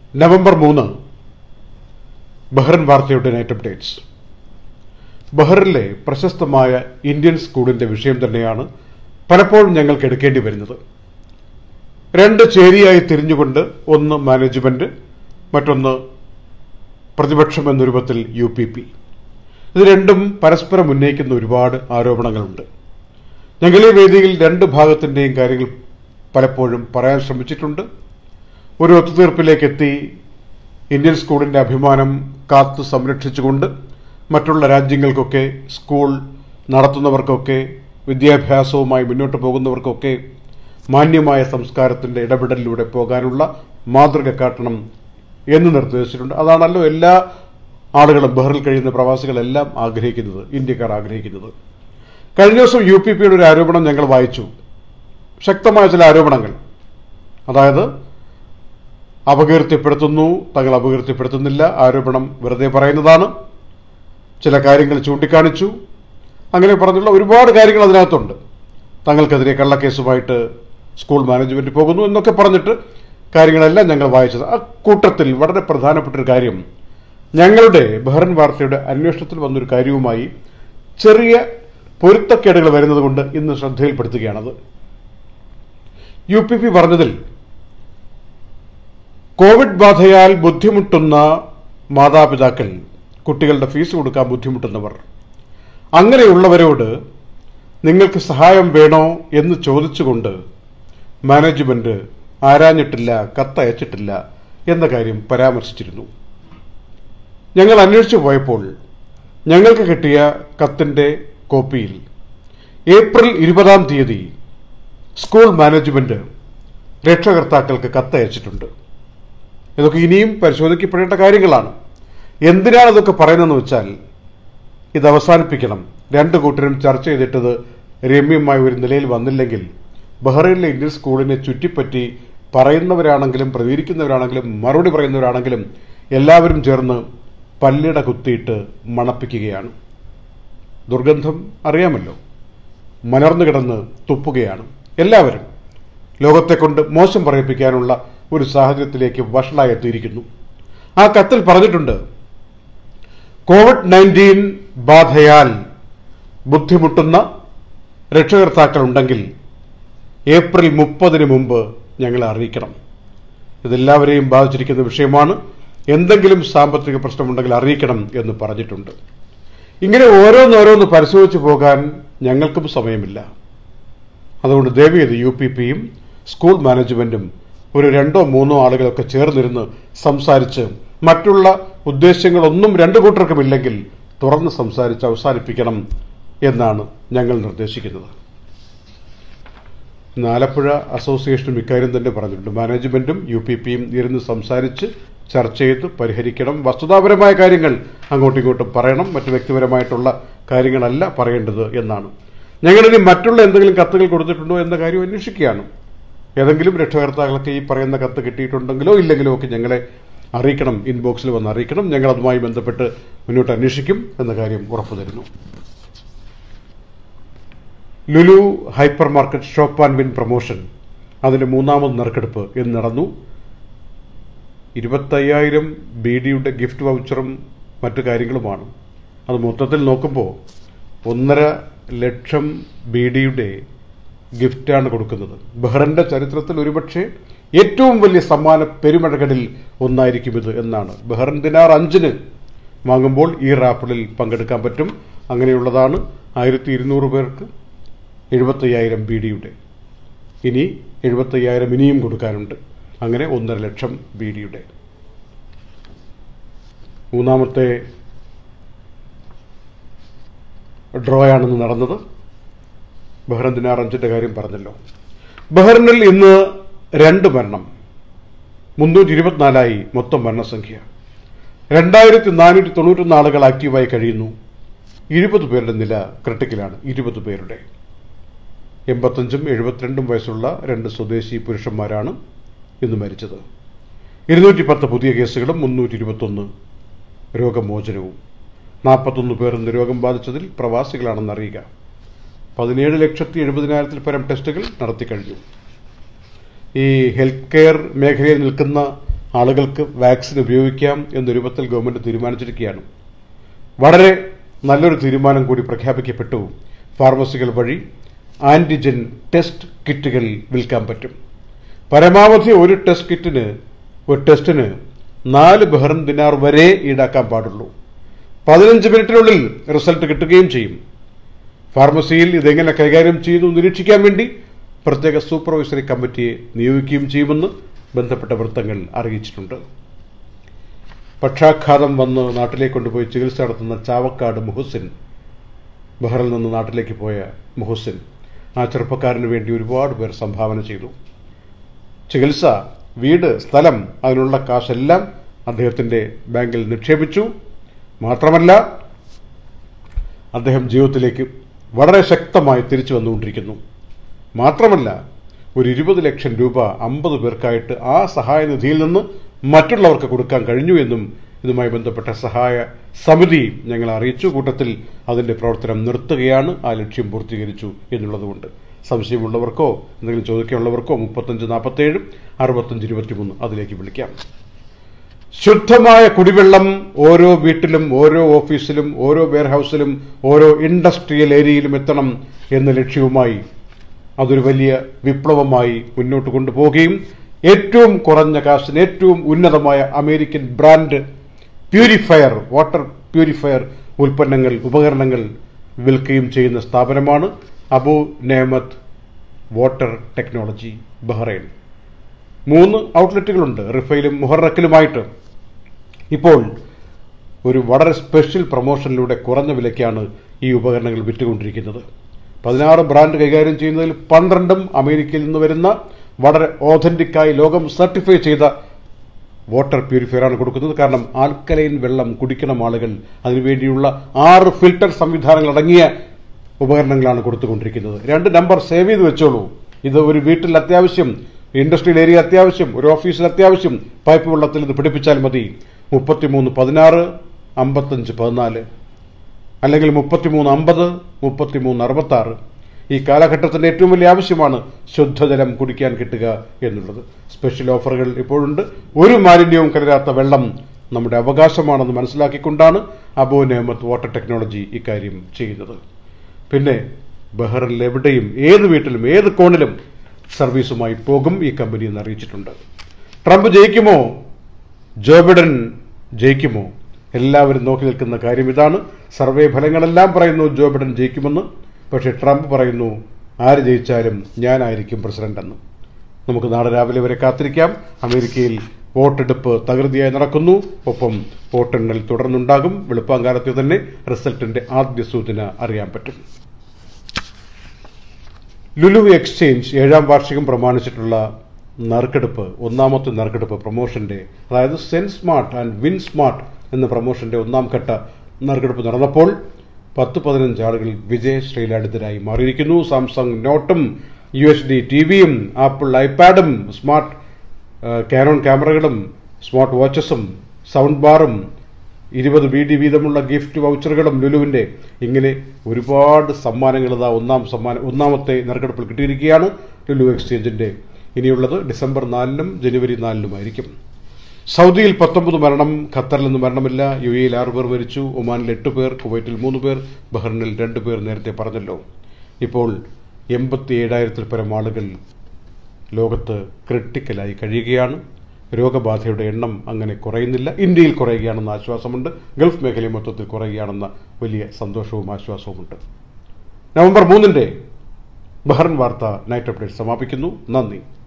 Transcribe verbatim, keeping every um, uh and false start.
November മൂന്ന് Bahrain വാർത്തയുടെ night updates. ബഹ്റിനിലെ പ്രശസ്തമായ ഇന്ത്യൻ സ്കൂളിന്റെ വിഷയം തന്നെയാണ് പലപ്പോഴും ഞങ്ങൾക്ക് എടുക്കേണ്ടി വരുന്നത്. രണ്ട് ചേരിയായി തിരിഞ്ഞുകൊണ്ട് ഒന്ന് മാനേജ്മെന്റ്, മറ്റൊന്ന് പ്രതിപക്ഷം എന്ന രൂപത്തിൽ യു പി പി. ഇത് രണ്ടും പരസ്പരം ഉന്നയിക്കുന്ന ഒരുപാട് ആരോപണങ്ങളുണ്ട്. ഞങ്ങൾ ഈ വേദിയിൽ രണ്ട് ഭാഗത്തിന്റെയും കാര്യങ്ങൾ പലപ്പോഴും പറയാൻ ശ്രമിച്ചിട്ടുണ്ട്. ഒരു ഒത്തുതീർപ്പിലേക്ക് എത്തി ഇന്ത്യൻ സ്കൂളിന്റെ അഭിമാനം കാത്തു സംരക്ഷിച്ചുകൊണ്ട് മറ്റുള്ള രാജ്യങ്ങൾക്കൊക്കെ സ്കൂൾ നടത്തുന്നവർക്കൊക്കെ വിദ്യാഭ്യാസവുമായി മുന്നോട്ട് പോകുന്നവർക്കൊക്കെ മാന്യമായ സംസ്കാരത്തിന്റെ ഇടപെടലിലൂടെ പോകാനുള്ള മാതൃക കാട്ടണം എന്ന് നിർദ്ദേശിച്ചിട്ടുണ്ട്. അതാണല്ലോ എല്ലാ ആളുകളും, ബഹ്റിൽ കഴിയുന്ന പ്രവാസികളെല്ലാം ആഗ്രഹിക്കുന്നത്, ഇന്ത്യക്കാർ ആഗ്രഹിക്കുന്നത്. കഴിഞ്ഞ ദിവസം യു പി പിയുടെ ഒരു ആരോപണം ഞങ്ങൾ വായിച്ചു. ശക്തമായ ചില ആരോപണങ്ങൾ, അതായത് അപകീർത്തിപ്പെടുത്തുന്നു, തങ്ങൾ അപകീർത്തിപ്പെടുത്തുന്നില്ല, ആരോപണം വെറുതെ പറയുന്നതാണ്, ചില കാര്യങ്ങൾ ചൂണ്ടിക്കാണിച്ചു, അങ്ങനെ പറഞ്ഞുള്ള ഒരുപാട് കാര്യങ്ങൾ അതിനകത്തുണ്ട്. തങ്ങൾക്കെതിരെ കള്ളക്കേസുമായിട്ട് സ്കൂൾ മാനേജ്മെന്റ് പോകുന്നു എന്നൊക്കെ പറഞ്ഞിട്ട് കാര്യങ്ങളെല്ലാം ഞങ്ങൾ വായിച്ചത്. ആ കൂട്ടത്തിൽ വളരെ പ്രധാനപ്പെട്ട ഒരു കാര്യം, ഞങ്ങളുടെ ബഹ്റിൻ വാർത്തയുടെ അന്വേഷണത്തിൽ വന്നൊരു കാര്യവുമായി ചെറിയ പൊരുത്തക്കേടുകൾ വരുന്നത് കൊണ്ട് ഇന്ന് ശ്രദ്ധയിൽപ്പെടുത്തുകയാണത്. യു പി പി പറഞ്ഞതിൽ കോവിഡ് ബാധയാൽ ബുദ്ധിമുട്ടുന്ന മാതാപിതാക്കൾ, കുട്ടികളുടെ ഫീസ് കൊടുക്കാൻ ബുദ്ധിമുട്ടുന്നവർ, അങ്ങനെയുള്ളവരോട് നിങ്ങൾക്ക് സഹായം വേണോ എന്ന് ചോദിച്ചുകൊണ്ട് മാനേജ്മെന്റ് ആരാഞ്ഞിട്ടില്ല, കത്തയച്ചിട്ടില്ല എന്ന കാര്യം പരാമർശിച്ചിരുന്നു. ഞങ്ങൾ അന്വേഷിച്ചു പോയപ്പോൾ ഞങ്ങൾക്ക് കിട്ടിയ കത്തിന്റെ കോപ്പിയിൽ ഏപ്രിൽ ഇരുപതാം തീയതി സ്കൂൾ മാനേജ്മെന്റ് രക്ഷകർത്താക്കൾക്ക് കത്തയച്ചിട്ടുണ്ട്. ഇതൊക്കെ ഇനിയും പരിശോധിക്കപ്പെടേണ്ട കാര്യങ്ങളാണ്. എന്തിനാണ് ഇതൊക്കെ പറയുന്നതെന്ന് വെച്ചാൽ, ഇത് അവസാനിപ്പിക്കണം. രണ്ടു കൂട്ടരും ചർച്ച ചെയ്തിട്ടത് രമ്യമായ ഒരു നിലയിൽ വന്നില്ലെങ്കിൽ ബഹ്റൈനിലെ ഇന്ത്യൻ സ്കൂളിനെ ചുറ്റിപ്പറ്റി പറയുന്നവരാണെങ്കിലും പ്രതികരിക്കുന്നവരാണെങ്കിലും മറുപടി പറയുന്നവരാണെങ്കിലും എല്ലാവരും ചേർന്ന് പല്ലിട കുത്തിയിട്ട് മണപ്പിക്കുകയാണ്. ദുർഗന്ധം അറിയാമല്ലോ, മലർന്നു കിടന്ന് തുപ്പുകയാണ്. എല്ലാവരും ലോകത്തെ കൊണ്ട് മോശം പറയിപ്പിക്കാനുള്ള ഒരു സാഹചര്യത്തിലേക്ക് വഷളായി എത്തിയിരിക്കുന്നു. ആ കത്തിൽ പറഞ്ഞിട്ടുണ്ട്, കോവിഡ് നയൻറ്റീൻ ബാധയാൽ ബുദ്ധിമുട്ടുന്ന രക്ഷകർത്താക്കൾ ഉണ്ടെങ്കിൽ ഏപ്രിൽ മുപ്പതിന് മുമ്പ് ഞങ്ങളെ അറിയിക്കണം. ഇതെല്ലാവരെയും ബാധിച്ചിരിക്കുന്ന വിഷയമാണ്. എന്തെങ്കിലും സാമ്പത്തിക പ്രശ്നമുണ്ടെങ്കിൽ അറിയിക്കണം എന്ന് പറഞ്ഞിട്ടുണ്ട്. ഇങ്ങനെ ഓരോന്നോരോന്ന് പരിശോധിച്ചു പോകാൻ ഞങ്ങൾക്കും സമയമില്ല. അതുകൊണ്ട് ദയവേത് യു പി പിയും സ്കൂൾ മാനേജ്മെന്റും ഒരു രണ്ടോ മൂന്നോ ആളുകളൊക്കെ ചേർന്നിരുന്ന് സംസാരിച്ച്, മറ്റുള്ള ഉദ്ദേശങ്ങളൊന്നും രണ്ടു കൂട്ടർക്കും ഇല്ലെങ്കിൽ തുറന്ന് സംസാരിച്ച് അവസാനിപ്പിക്കണം എന്നാണ് ഞങ്ങൾ നിർദ്ദേശിക്കുന്നത്. ആലപ്പുഴ അസോസിയേഷനും ഇക്കാര്യം തന്നെ പറഞ്ഞിട്ടുണ്ട്. മാനേജ്മെന്റും യു പി പിയും ഇരുന്ന് സംസാരിച്ച് ചർച്ച ചെയ്ത് പരിഹരിക്കണം. വസ്തുതാപരമായ കാര്യങ്ങൾ അങ്ങോട്ടും ഇങ്ങോട്ടും പറയണം, മറ്റു വ്യക്തിപരമായിട്ടുള്ള കാര്യങ്ങളല്ല പറയേണ്ടത് എന്നാണ്. ഞങ്ങളിനി മറ്റുള്ള എന്തെങ്കിലും കത്തുകൾ കൊടുത്തിട്ടുണ്ടോ എന്ന കാര്യം അന്വേഷിക്കുകയാണ്. ഏതെങ്കിലും രക്ഷകർത്താക്കൾക്ക് ഈ പറയുന്ന കത്ത് കിട്ടിയിട്ടുണ്ടെങ്കിലോ ഇല്ലെങ്കിലോ ഒക്കെ ഞങ്ങളെ അറിയിക്കണം, ഇൻബോക്സിൽ വന്ന് അറിയിക്കണം. ഞങ്ങൾ അതുമായി ബന്ധപ്പെട്ട് മുന്നോട്ട് അന്വേഷിക്കും എന്ന കാര്യം ഉറപ്പു തരുന്നു. Lulu hyper market shop and win promotion, അതിന്റെ മൂന്നാമത് നറുക്കെടുപ്പ് ഇന്ന് നടന്നു. ഇരുപത്തയ്യായിരം ബി ഡിയുടെ ഗിഫ്റ്റ് വൗച്ചറും മറ്റു കാര്യങ്ങളുമാണ്. അത് മൊത്തത്തിൽ നോക്കുമ്പോൾ ഒന്നര ലക്ഷം ബി ഡിയുടെ ഗിഫ്റ്റാണ് കൊടുക്കുന്നത്. ബഹ്റിന്റെ ചരിത്രത്തിൽ ഒരുപക്ഷെ ഏറ്റവും വലിയ സമ്മാന പെരുമഴകളിൽ ഒന്നായിരിക്കും ഇത് എന്നാണ്. ബഹ്റിൻ ദിനാർ അഞ്ചിന് വാങ്ങുമ്പോൾ ഈ റാഫിളിൽ പങ്കെടുക്കാൻ പറ്റും. അങ്ങനെയുള്ളതാണ്. ആയിരത്തി ഇരുന്നൂറ് പേർക്ക് എഴുപത്തയ്യായിരം ബി ഡിയുടെ, ഇനി എഴുപത്തയ്യായിരം ഇനിയും കൊടുക്കാനുണ്ട്. അങ്ങനെ ഒന്നര ലക്ഷം ബി ഡിയുടെ മൂന്നാമത്തെ ഡ്രോയാണെന്ന് നടന്നത്. ബഹ്റിൻ ദിനാർ അഞ്ചിന്റെ കാര്യം പറഞ്ഞല്ലോ. ബഹ്റിനിൽ ഇന്ന് രണ്ട് മരണം, മുന്നൂറ്റി ഇരുപത്തിനാലായി മൊത്തം മരണസംഖ്യ. രണ്ടായിരത്തി നാനൂറ്റി തൊണ്ണൂറ്റൊന്ന് ആളുകൾ ആക്റ്റീവായി കഴിയുന്നു. ഇരുപത് പേരുടെ നില ക്രിട്ടിക്കലാണ്. ഇരുപത് പേരുടെ എൺപത്തഞ്ചും എഴുപത്തിരണ്ടും വയസ്സുള്ള രണ്ട് സ്വദേശി പുരുഷന്മാരാണ് ഇന്ന് മരിച്ചത്. ഇരുന്നൂറ്റി പത്ത് പുതിയ കേസുകളും മുന്നൂറ്റി ഇരുപത്തൊന്ന് രോഗമോചനവും. നാൽപ്പത്തൊന്ന് പേർ ഇന്ന് രോഗം ബാധിച്ചതിൽ പ്രവാസികളാണെന്ന് അറിയുക. പതിനേഴ് ലക്ഷത്തി എഴുപതിനായിരത്തിൽ പരം ടെസ്റ്റുകൾ നടത്തിക്കഴിഞ്ഞു. ഈ ഹെൽത്ത് കെയർ മേഖലയിൽ നിൽക്കുന്ന ആളുകൾക്ക് വാക്സിൻ ഉപയോഗിക്കാം എന്ന രൂപത്തിൽ ഗവൺമെന്റ് തീരുമാനിച്ചിരിക്കുകയാണ്. വളരെ നല്ലൊരു തീരുമാനം കൂടി പ്രഖ്യാപിക്കപ്പെട്ടു. ഫാർമസികൾ വഴി ആന്റിജൻ ടെസ്റ്റ് കിറ്റുകൾ വിൽക്കാൻ പറ്റും. പരമാവധി ഒരു ടെസ്റ്റ് കിറ്റിന് ഒരു ടെസ്റ്റിന് നാല് ബഹ്റൈൻ ദിനാർ വരെ ഈടാക്കാൻ പാടുള്ളൂ. പതിനഞ്ച് മിനിറ്റിനുള്ളിൽ റിസൾട്ട് കിട്ടുകയും ചെയ്യും. ഫാർമസിയിൽ ഇതെങ്ങനെ കൈകാര്യം ചെയ്തു നിരീക്ഷിക്കാൻ വേണ്ടി പ്രത്യേക സൂപ്പർവൈസറി കമ്മിറ്റിയെ നിയോഗിക്കുകയും ചെയ്യുമെന്ന് ബന്ധപ്പെട്ട വൃത്തങ്ങൾ അറിയിച്ചിട്ടുണ്ട്. പക്ഷാഘാതം വന്ന് നാട്ടിലേക്ക് കൊണ്ടുപോയി ചികിത്സ നടത്തുന്ന ചാവക്കാട് മുഹസിൻ, ബഹ്റിൽ നിന്ന് നാട്ടിലേക്ക് പോയ മുഹസിൻ, ആ ചെറുപ്പക്കാരന് വേണ്ടി ഒരുപാട് പേർ സംഭാവന ചെയ്തു. ചികിത്സ, വീട്, സ്ഥലം, അതിനുള്ള കാശെല്ലാം അദ്ദേഹത്തിന്റെ ബാങ്കിൽ നിക്ഷേപിച്ചു. മാത്രമല്ല അദ്ദേഹം ജീവിതത്തിലേക്ക് വളരെ ശക്തമായി തിരിച്ചു വന്നുകൊണ്ടിരിക്കുന്നു. മാത്രമല്ല ഒരു ഇരുപത് ലക്ഷം രൂപ അമ്പത് പേർക്കായിട്ട് ആ സഹായനിധിയിൽ നിന്ന് മറ്റുള്ളവർക്ക് കൊടുക്കാൻ കഴിഞ്ഞു എന്നും ഇതുമായി ബന്ധപ്പെട്ട സഹായ സമിതി ഞങ്ങൾ അറിയിച്ചു. കൂട്ടത്തിൽ അതിന്റെ പ്രവർത്തനം നിർത്തുകയാണ്, ആ ലക്ഷ്യം പൂർത്തീകരിച്ചു എന്നുള്ളതുകൊണ്ട്. സംശയമുള്ളവർക്കോ എന്തെങ്കിലും ചോദിക്കാനുള്ളവർക്കോ മുപ്പത്തഞ്ച് നാൽപ്പത്തേഴ് അറുപത്തഞ്ച് ഇരുപത്തിമൂന്ന് അതിലേക്ക് വിളിക്കാം. ശുദ്ധമായ കുടിവെള്ളം ഓരോ വീട്ടിലും ഓരോ ഓഫീസിലും ഓരോ വെയർഹൌസിലും ഓരോ ഇൻഡസ്ട്രിയൽ ഏരിയയിലും എത്തണം എന്ന ലക്ഷ്യവുമായി അതൊരു വലിയ വിപ്ലവമായി മുന്നോട്ട് കൊണ്ടുപോവുകയും ഏറ്റവും കുറഞ്ഞ കാശിന് ഏറ്റവും ഉന്നതമായ American brand purifier, water purifier ഉൽപ്പന്നങ്ങൾ, ഉപകരണങ്ങൾ വിൽക്കുകയും ചെയ്യുന്ന സ്ഥാപനമാണ് Abu Nehmat water technology Bahrain. മൂന്ന് ഔട്ട്ലെറ്റുകളുണ്ട് റിഫയിലും മുഹറക്കിലുമായിട്ട്. ഇപ്പോൾ ഒരു വളരെ സ്പെഷ്യൽ പ്രൊമോഷനിലൂടെ കുറഞ്ഞ വിലയ്ക്കാണ് ഈ ഉപകരണങ്ങൾ വിറ്റുകൊണ്ടിരിക്കുന്നത്. പതിനാറ് ബ്രാൻഡ് കൈകാര്യം ചെയ്യുന്നതിൽ പന്ത്രണ്ടും അമേരിക്കയിൽ നിന്ന് വരുന്ന വളരെ ഓഥന്റിക്കായി ലോകം സർട്ടിഫൈ ചെയ്ത വാട്ടർ പ്യൂരിഫയറാണ് കൊടുക്കുന്നത്. കാരണം ആൽക്കലൈൻ വെള്ളം കുടിക്കണം ആളുകൾ, അതിനുവേണ്ടിയുള്ള ആറ് ഫിൽട്ടർ സംവിധാനങ്ങൾ അടങ്ങിയ ഉപകരണങ്ങളാണ് കൊടുത്തുകൊണ്ടിരിക്കുന്നത്. രണ്ട് നമ്പർ സേവ് ചെയ്ത് വെച്ചോളൂ. ഇത് ഒരു വീട്ടിൽ അത്യാവശ്യം, ഇൻഡസ്ട്രിയൽ ഏരിയ അത്യാവശ്യം, ഒരു ഓഫീസിൽ അത്യാവശ്യം പൈപ്പ് വെള്ളത്തിൽ ഇത് പിടിപ്പിച്ചാൽ മതി. മുപ്പത്തിമൂന്ന് പതിനാറ് അമ്പത്തഞ്ച് പതിനാല് അല്ലെങ്കിൽ മുപ്പത്തിമൂന്ന് അമ്പത് മുപ്പത്തിമൂന്ന് അറുപത്തി ആറ്. ഈ കാലഘട്ടത്തിന്റെ ഏറ്റവും വലിയ ആവശ്യമാണ് ശുദ്ധജലം കുടിക്കാൻ കിട്ടുക എന്നുള്ളത്. സ്പെഷ്യൽ ഓഫറുകൾ ഇപ്പോഴുണ്ട്. ഒരു മാലിന്യവും കലരാത്ത വെള്ളം നമ്മുടെ അവകാശമാണെന്ന് മനസ്സിലാക്കിക്കൊണ്ടാണ് അബു നെഹ്മത്ത് വാട്ടർ ടെക്നോളജി ഇക്കാര്യം ചെയ്യുന്നത്. പിന്നെ ബഹ്റിനിൽ എവിടെയും ഏത് വീട്ടിലും ഏത് കോണിലും സർവീസുമായി പോകും ഈ കമ്പനി എന്ന് അറിയിച്ചിട്ടുണ്ട്. ട്രംപ് ജയിക്കുമോ, ജോ ബൈഡൻ ജയിക്കുമോ? എല്ലാവരും നോക്കി നിൽക്കുന്ന കാര്യം ഇതാണ്. സർവേ ഫലങ്ങളെല്ലാം പറയുന്നു ജോ ബൈഡൻ ജയിക്കുമെന്ന്. പക്ഷേ ട്രംപ് പറയുന്നു ആര് ജയിച്ചാലും ഞാനായിരിക്കും പ്രസിഡന്റ് എന്ന്. നമുക്ക് നാളെ രാവിലെ വരെ കാത്തിരിക്കാം. അമേരിക്കയിൽ വോട്ടെടുപ്പ് തകൃതിയായി നടക്കുന്നു. ഒപ്പം വോട്ടെണ്ണൽ തുടർന്നുണ്ടാകും. വെളുപ്പാങ്കാലത്ത് തന്നെ റിസൾട്ടിന്റെ ആദ്യ സൂചന അറിയാൻ പറ്റും. ലുലു എക്സ്ചേഞ്ച് ഏഴാം വാർഷികം പ്രമാണിച്ചിട്ടുള്ള നറുക്കെടുപ്പ്, ഒന്നാമത്തെ നറുക്കെടുപ്പ് പ്രൊമോഷന്റെ, അതായത് സെൻ സ്മാർട്ട് ആൻഡ് വിൻ സ്മാർട്ട് എന്ന പ്രൊമോഷന്റെ ഒന്നാം ഘട്ട നറുക്കെടുപ്പ് നടന്നപ്പോൾ പത്ത് പതിനഞ്ച് ആളുകൾ വിജയശ്രീലാളിതരായി മാറിയിരിക്കുന്നു. സാംസങ് നോട്ടും യു എച്ച് ഡി ടിവിയും ആപ്പിൾ ഐപാഡും സ്മാർട്ട് കാനോൺ ക്യാമറകളും സ്മാർട്ട് വാച്ചസും സൗണ്ട് ബാറും ഇരുപത് ബി ഡി വീതമുള്ള ഗിഫ്റ്റ് വൗച്ചറുകളും ലുലുവിന്റെ, ഇങ്ങനെ ഒരുപാട് സമ്മാനങ്ങൾ ഇതാ ഒന്നാം സമ്മാനം ഒന്നാമത്തെ നറുക്കെടുപ്പിൽ കിട്ടിയിരിക്കുകയാണ് ലുലു എക്സ്ചേഞ്ചിന്റെ. ഇനിയുള്ളത് ഡിസംബർ നാലിനും ജനുവരി നാലിനുമായിരിക്കും. സൗദിയിൽ പത്തൊമ്പത് മരണം, ഖത്തറിൽ നിന്ന് മരണമില്ല. യു എയിൽ ആറ് പേർ മരിച്ചു, ഒമാനിൽ എട്ട് പേർ, കുവൈറ്റിൽ മൂന്ന് പേർ, ബഹ്റിനിൽ രണ്ട് പേർ നേരത്തെ പറഞ്ഞല്ലോ. ഇപ്പോൾ എൺപത്തി ഏഴായിരത്തിൽ പരം ആളുകൾ ലോകത്ത് ക്രിട്ടിക്കലായി കഴിയുകയാണ്. രോഗബാധയുടെ എണ്ണം അങ്ങനെ കുറയുന്നില്ല. ഇന്ത്യയിൽ കുറയുകയാണെന്ന ആശ്വാസമുണ്ട്. ഗൾഫ് മേഖലയിൽ മൊത്തത്തിൽ കുറയുകയാണെന്ന വലിയ സന്തോഷവും ആശ്വാസവുമുണ്ട്. നവംബർ മൂന്നിന്റെ ബഹ്റിൻ വാർത്ത നൈറ്റ് അപ്ഡേറ്റ് സമാപിക്കുന്നു. നന്ദി.